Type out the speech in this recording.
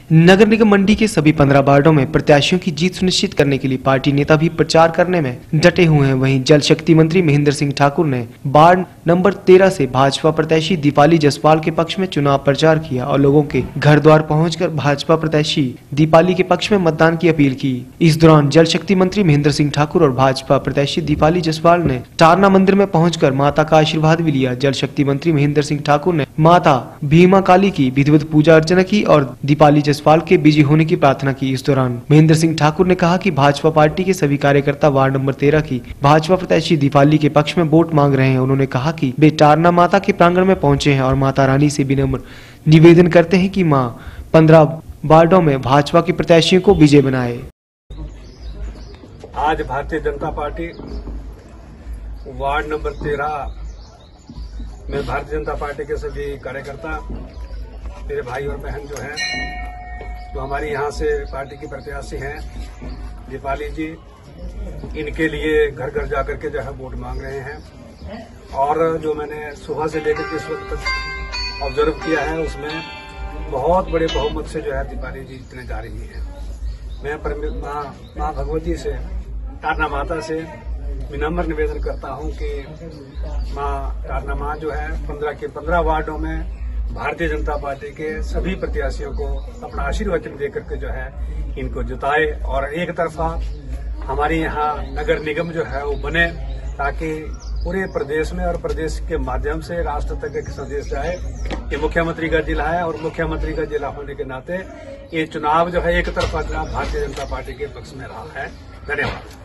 नगर निगम मंडी के सभी 15 वार्डों में प्रत्याशियों की जीत सुनिश्चित करने के लिए पार्टी नेता भी प्रचार करने में डटे हुए हैं। वहीं जल शक्ति मंत्री महेंद्र सिंह ठाकुर ने वार्ड नंबर 13 से भाजपा प्रत्याशी दीपाली जायसवाल के पक्ष में चुनाव प्रचार किया और लोगों के घर द्वार पहुंचकर भाजपा प्रत्याशी दीपाली के पक्ष में मतदान की अपील की। इस दौरान जल शक्ति मंत्री महेंद्र सिंह ठाकुर और भाजपा प्रत्याशी दीपाली जायसवाल ने टारना मंदिर में पहुंचकर माता का आशीर्वाद भी लिया। जल शक्ति मंत्री महेंद्र सिंह ठाकुर ने माता भीमा काली की विधिवत पूजा अर्चना की और दीपाली जायसवाल के बिजी होने की प्रार्थना की। इस दौरान महेंद्र सिंह ठाकुर ने कहा कि भाजपा पार्टी के सभी कार्यकर्ता वार्ड नंबर 13 की भाजपा प्रत्याशी दीपाली के पक्ष में वोट मांग रहे हैं। उन्होंने कहा कि वे टारना माता के प्रांगण में पहुंचे हैं और माता रानी से विनम्र निवेदन करते हैं कि मां 15 वार्डों में भाजपा के प्रत्याशियों को विजय बनाए। आज Bharatiya Janata party ward number 13 में भारतीय जनता पार्टी के सभी कार्यकर्ता, मेरे भाई और बहन जो हैं, जो हमारी यहाँ से पार्टी की प्रत्याशी हैं दीपाली जी, इनके लिए घर घर जाकर के जो है वोट मांग रहे हैं। और जो मैंने सुबह से लेकर के इस वक्त तक ऑब्जर्व किया है, उसमें बहुत बड़े बहुमत से जो है दीपाली जी जीतने जा रही है। मैं माँ भगवती से, टारना माता से विनम्र निवेदन करता हूं कि माँ टारना माँ जो है 15 के 15 वार्डों में भारतीय जनता पार्टी के सभी प्रत्याशियों को अपना आशीर्वाद देकर के जो है इनको जिताए और एक तरफा हमारे यहाँ नगर निगम जो है वो बने, ताकि पूरे प्रदेश में और प्रदेश के माध्यम से राष्ट्र तक एक संदेश जाए। ये मुख्यमंत्री का जिला है और मुख्यमंत्री का जिला होने के नाते ये चुनाव जो है एक तरफा चुनाव भारतीय जनता पार्टी के पक्ष में रहा है। धन्यवाद।